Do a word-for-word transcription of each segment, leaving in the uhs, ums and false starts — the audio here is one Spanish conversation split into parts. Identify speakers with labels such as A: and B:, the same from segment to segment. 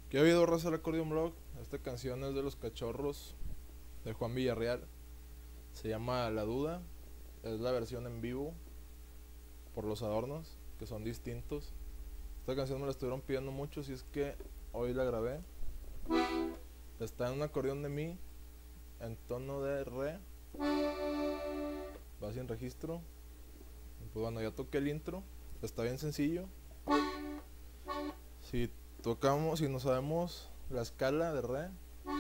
A: ¿Qué ha habido, raza del Acordeón Blog? Esta canción es de Los Cachorros de Juan Villarreal. Se llama La Duda. Es la versión en vivo por Los Adornos, que son distintos. Esta canción me la estuvieron pidiendo mucho, si es que hoy la grabé. Está en un acordeón de mi en tono de re. Va sin registro. Pues bueno, ya toqué el intro. Está bien sencillo. Si tocamos, si no sabemos la escala de re,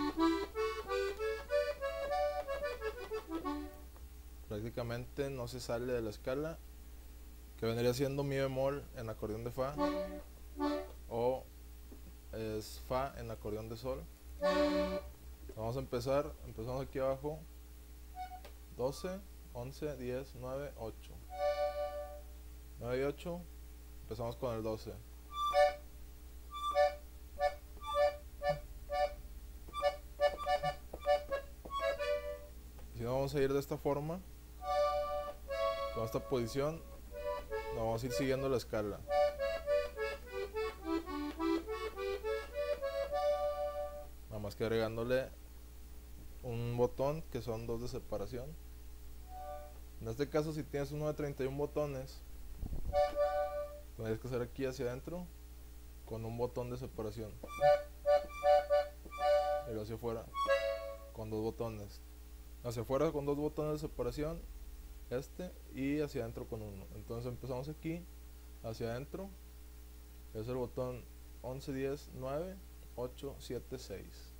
A: prácticamente no se sale de la escala, que vendría siendo mi bemol en acordeón de fa, o es fa en acordeón de sol. Vamos a empezar, empezamos aquí abajo, doce, once, diez, nueve, ocho, nueve y ocho, empezamos con el doce. Si no, vamos a ir de esta forma, con esta posición, nos vamos a ir siguiendo la escala. Nada más que agregándole un botón, que son dos de separación. En este caso, si tienes uno de treinta y uno botones, tendrías que hacer aquí hacia adentro con un botón de separación, y luego hacia afuera con dos botones. Hacia afuera con dos botones de separación, este, y hacia adentro con uno. Entonces empezamos aquí, hacia adentro, es el botón once, diez, nueve, ocho, siete, seis.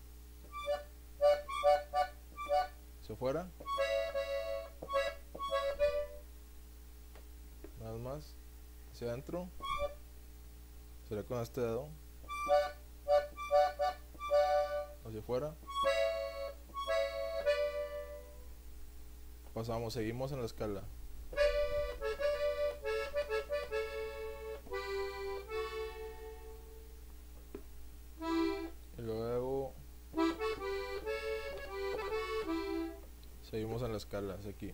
A: Hacia afuera, nada más, hacia adentro, sería con este dedo, hacia afuera. Pasamos, seguimos en la escala. Y luego seguimos en la escala, hacia aquí.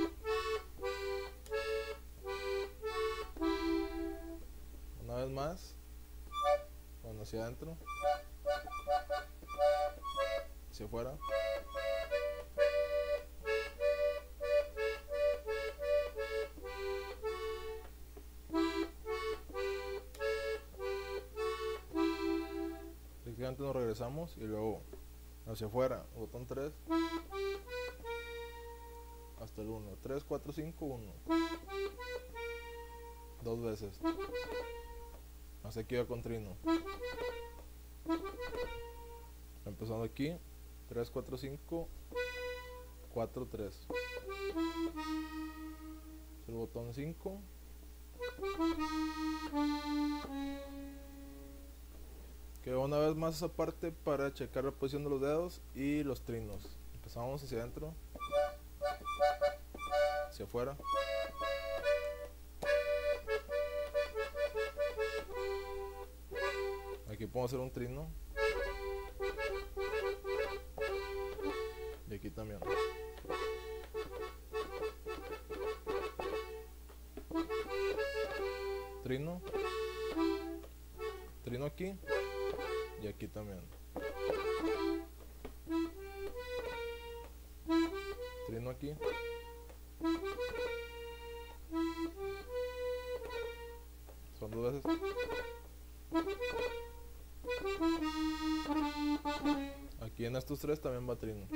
A: Una vez más, bueno, hacia adentro, hacia afuera. Prácticamente nos regresamos y luego hacia afuera, botón tres, hasta el uno, tres, cuatro, cinco, uno, dos veces, hasta aquí va con trino. Empezando aquí, tres, cuatro, cinco, cuatro, tres, el botón cinco, que una vez más esa parte para checar la posición de los dedos y los trinos. Empezamos hacia adentro, hacia afuera, aquí podemos hacer un trino, y aquí también. Trino, trino aquí y aquí también. Trino aquí. Son dos veces. Aquí en estos tres también va trino.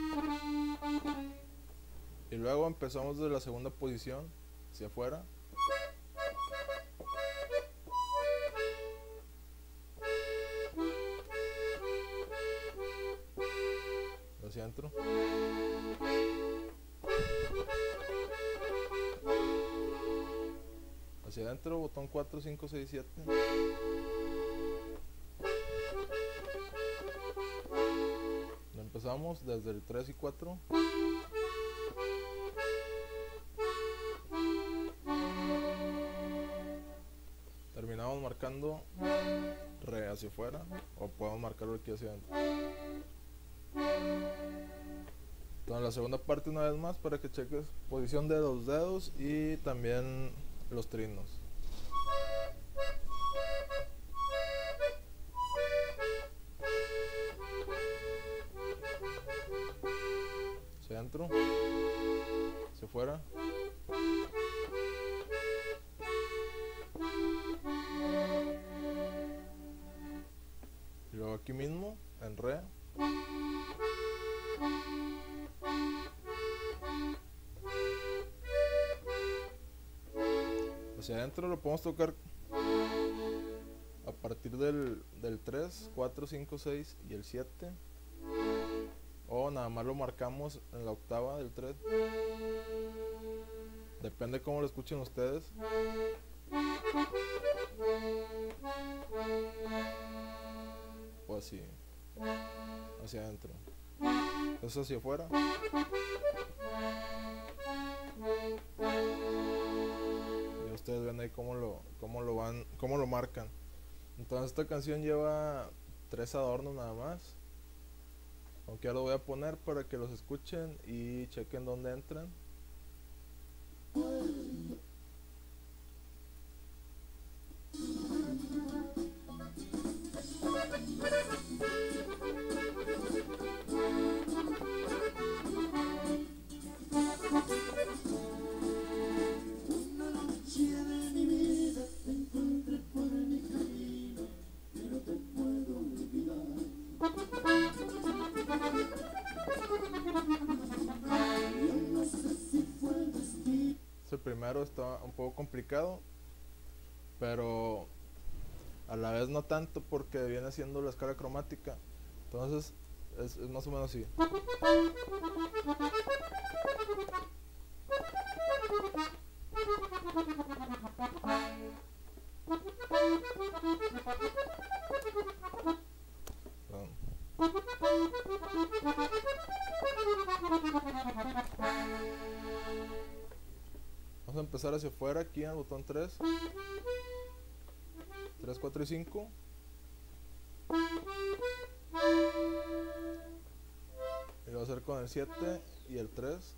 A: Y luego empezamos de la segunda posición hacia afuera. Hacia adentro. Hacia adentro, botón cuatro, cinco, seis, siete. Empezamos desde el tres y cuatro. Terminamos marcando re hacia afuera, o podemos marcarlo aquí hacia adentro. Entonces la segunda parte una vez más para que cheques posición de los dedos y también los trinos. adentro, hacia afuera. Y luego aquí mismo, en re. Hacia adentro lo podemos tocar a partir del, del tres, cuatro, cinco, seis y el siete. O nada más lo marcamos en la octava del tres. Depende cómo lo escuchen ustedes. O así. Hacia adentro. Eso hacia afuera. Y ustedes ven ahí cómo lo, cómo lo van, cómo lo marcan. Entonces esta canción lleva tres adornos nada más. Aunque ya lo voy a poner para que los escuchen y chequen dónde entran. El primero está un poco complicado, pero a la vez no tanto porque viene siendo la escala cromática. Entonces es, es más o menos así. Perdón. Vamos a empezar hacia afuera aquí en el botón tres. tres, cuatro y cinco. Y lo voy a hacer con el siete y el tres.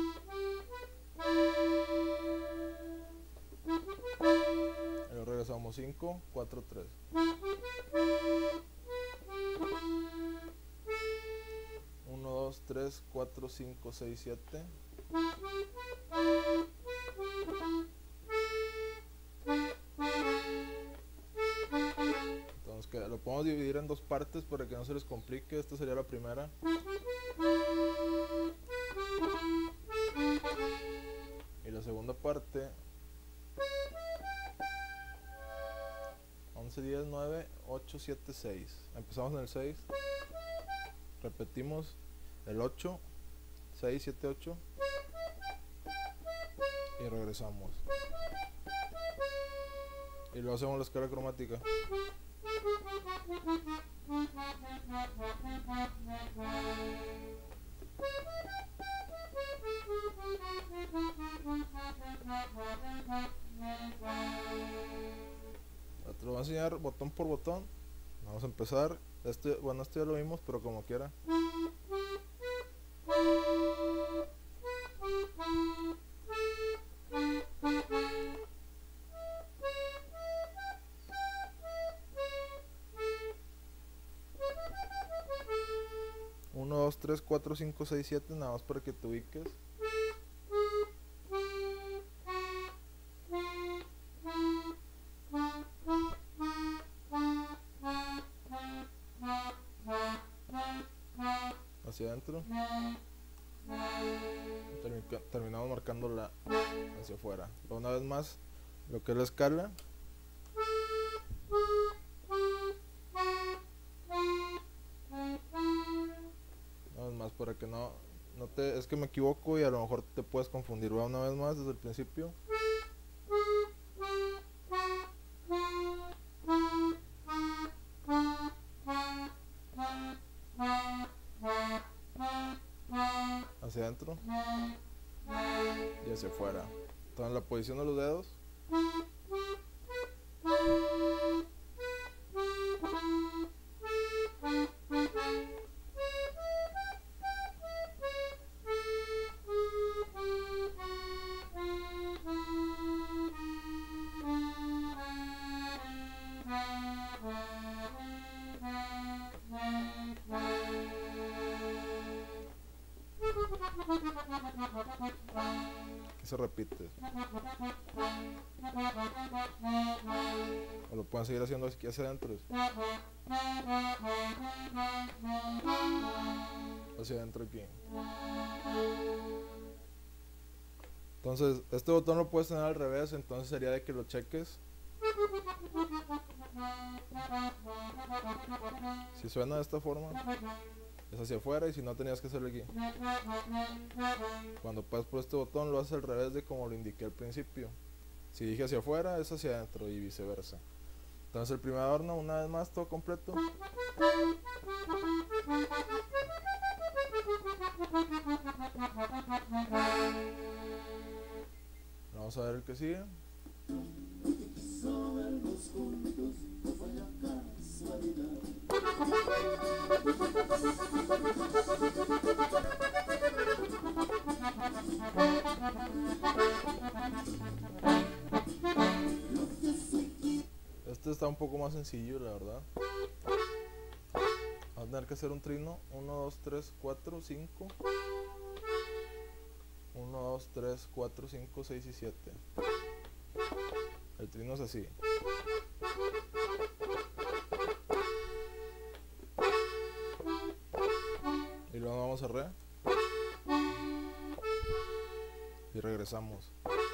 A: Y luego regresamos cinco, cuatro, tres. uno, dos, tres, cuatro, cinco, seis, siete. Entonces que lo podemos dividir en dos partes para que no se les complique. Esta sería la primera. Y la segunda parte, once, diez, nueve, ocho, siete, seis. Empezamos en el seis. Repetimos el ocho, seis, siete, ocho. Y regresamos. Y luego hacemos la escala cromática. Te lo voy a enseñar botón por botón. Vamos a empezar. Este, bueno, este ya lo vimos, pero como quiera. uno, dos, tres, cuatro, cinco, seis, siete, nada más para que te ubiques. Hacia adentro. Termin- terminamos marcando la hacia afuera. Una vez más, lo que es la escala. Una vez más para que no, no te, es que me equivoco y a lo mejor te puedes confundir. Va una vez más desde el principio. Hacia adentro y hacia afuera. Entonces la posición de los dedos. aquí se repite. O lo pueden seguir haciendo aquí hacia adentro. Hacia adentro aquí. Entonces, este botón lo puedes tener al revés, entonces sería de que lo cheques. Si suena de esta forma, es hacia afuera, y si no, tenías que hacerlo aquí. Cuando pasas por este botón, lo haces al revés de como lo indiqué al principio. Si dije hacia afuera, es hacia adentro y viceversa. Entonces el primer adorno, una vez más, todo completo. Vamos a ver el que sigue. Este está un poco más sencillo, la verdad. Vamos a tener que hacer un trino. uno, dos, tres, cuatro, cinco. uno, dos, tres, cuatro, cinco, seis y siete. El trino es así. Y luego vamos a re. Y regresamos.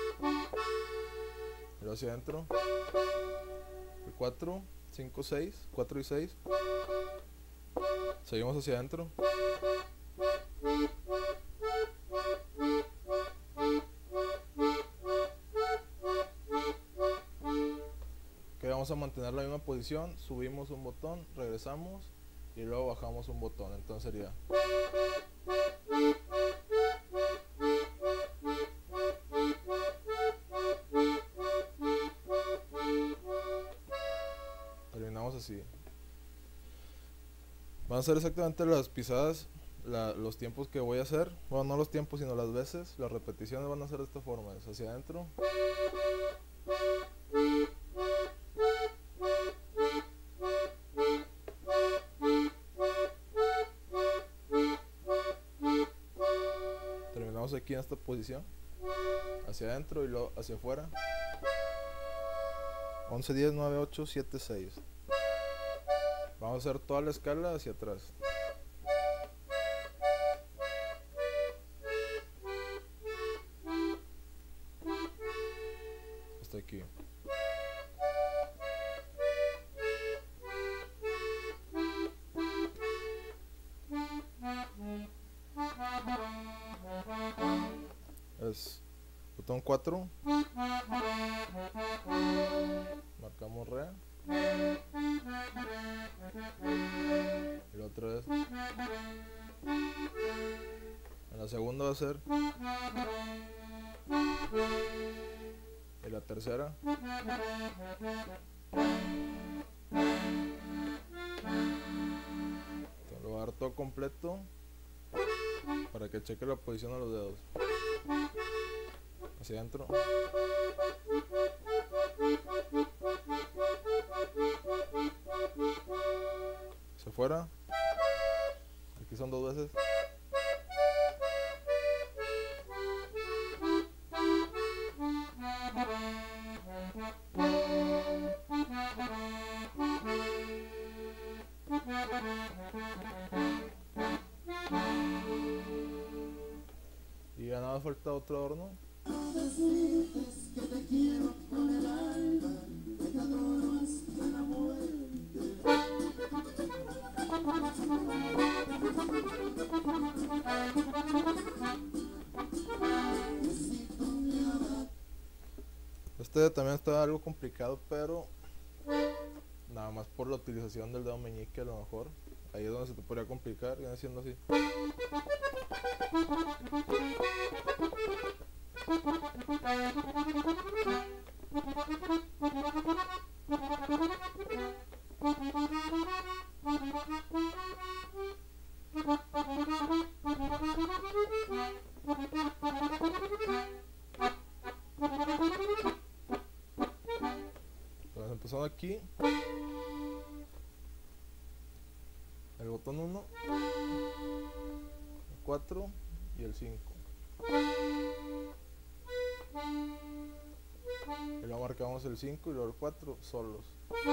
A: Y luego hacia adentro. El cuatro, cinco, seis. cuatro y seis. Seguimos hacia adentro. Que vamos a mantener la misma posición. Subimos un botón, regresamos y luego bajamos un botón. Entonces sería terminamos así. Van a ser exactamente las pisadas, la, los tiempos que voy a hacer. Bueno, no los tiempos, sino las veces. Las repeticiones van a ser de esta forma. Es hacia adentro. Terminamos aquí en esta posición. Hacia adentro y luego hacia afuera. once, diez, nueve, ocho, siete, seis. Vamos a hacer toda la escala hacia atrás. Hasta aquí. Es botón cuatro. Marcamos re. Y la otra vez. En la segunda va a ser. Y la tercera. Entonces lo voy a dar todo completo para que cheque la posición de los dedos. Hacia adentro. Hacia afuera. Aquí son dos veces. Y ya nada, falta otro adorno. Este también está algo complicado, pero nada más por la utilización del dedo meñique, a lo mejor ahí es donde se te podría complicar. Viene siendo así. Entonces empezando aquí, el botón uno, el cuatro y el cinco. tocamos el cinco y luego el cuatro solos.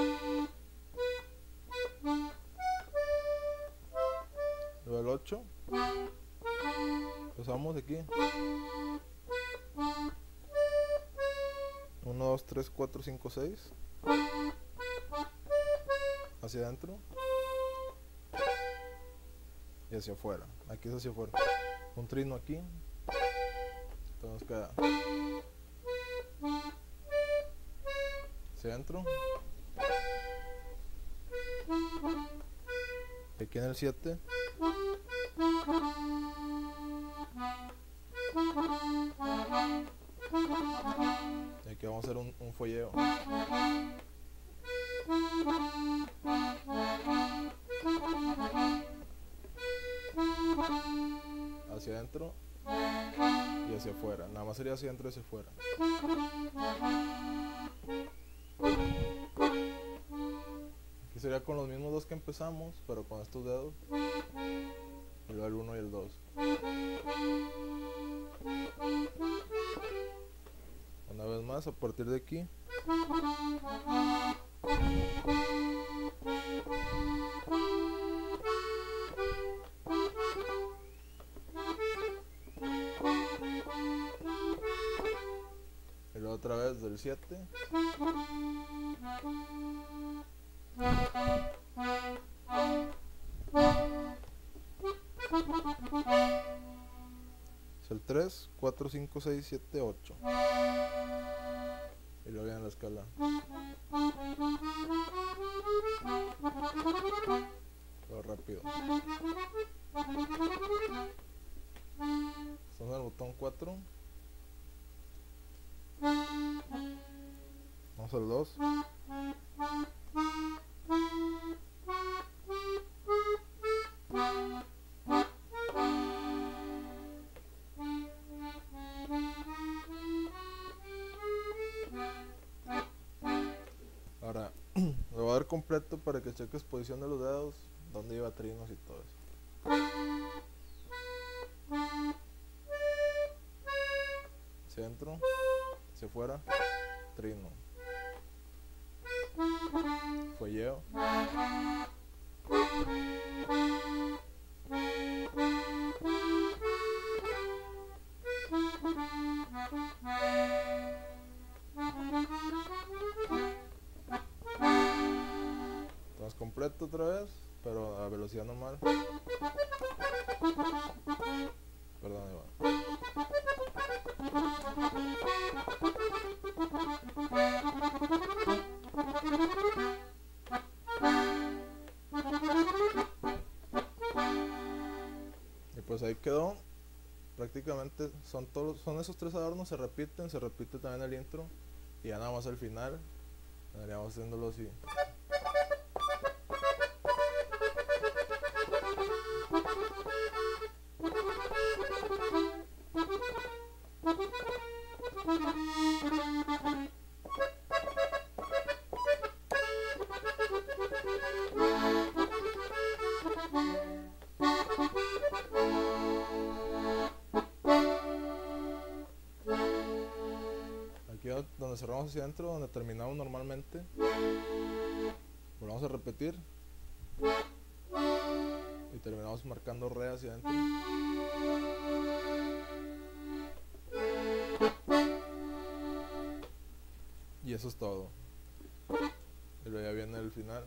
A: Luego el ocho. Empezamos aquí. uno, dos, tres, cuatro, cinco, seis. Hacia adentro. Y hacia afuera. Aquí es hacia afuera. Un trino aquí. Entonces queda hacia adentro. Aquí en el siete. Y aquí vamos a hacer un, un folleo. Hacia adentro y hacia afuera. Nada más sería hacia adentro y hacia afuera. Aquí sería con los mismos dos que empezamos, pero con estos dedos. Y luego el uno y el dos. Una vez más, a partir de aquí. Y luego otra vez del siete. Es el tres, cuatro, cinco, seis, siete, ocho. Y luego viene la escala. Todo rápido. Estamos en el botón cuatro. Vamos al dos. Ahora lo voy a dar completo para que cheques posición de los dedos, dónde lleva trinos y todo eso. Centro, hacia afuera, trino, folleo, entonces completo otra vez, pero a velocidad normal. Perdón, ahí va. Y pues ahí quedó. Prácticamente son todos, son esos tres adornos, se repiten, se repite también el intro. Y ya nada más al final estaríamos haciéndolo así. Aquí donde cerramos hacia adentro, donde terminamos normalmente, volvemos a repetir y terminamos marcando re hacia adentro. Y eso es todo. Y luego ya viene el final.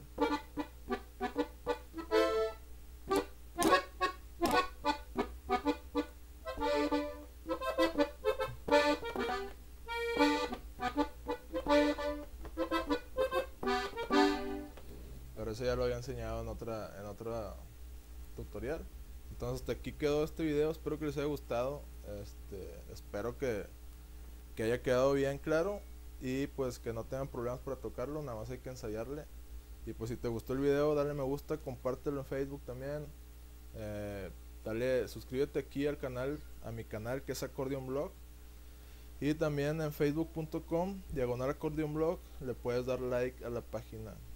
A: Pero eso ya lo había enseñado en otra en otra tutorial. Entonces hasta aquí quedó este video, espero que les haya gustado. Este, espero que, que haya quedado bien claro y pues que no tengan problemas para tocarlo, nada más hay que ensayarle. Y pues si te gustó el video, dale me gusta, compártelo en Facebook también. Eh, dale, suscríbete aquí al canal, a mi canal que es Accordion Blog. Y también en facebook punto com diagonal Accordion Blog le puedes dar like a la página.